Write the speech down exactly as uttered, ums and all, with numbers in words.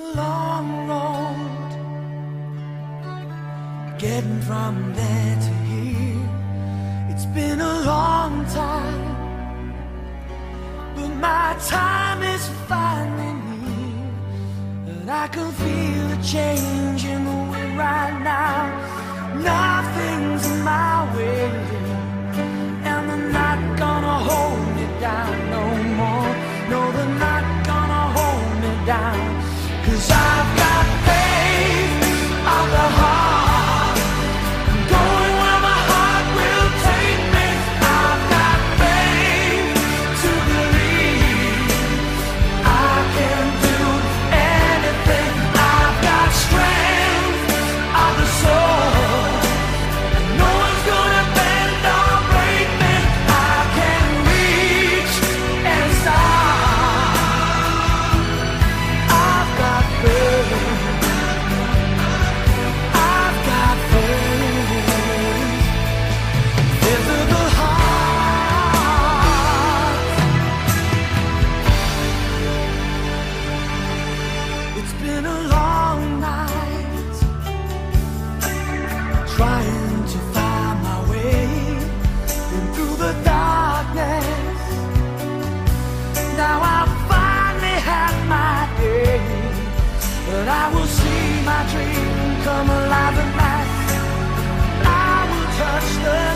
long road getting from there to here. It's been a long time, but my time is finally near. And I can feel a change in the wind right now. Nothing's in my way, and they're not gonna hold me down no more. No, they're not gonna hold me down, 'cause I've got faith of the heart, going where my heart will take me. I've got faith to believe I can do anything. I've got strength of the soul, and no one's gonna bend or break me. I can reach and stop. I've got faith. I've got faith. Physical heart. It's been a long night, trying to find my way in through the darkness. Now I finally had my day, but I will see my dream come alive at last. I will touch the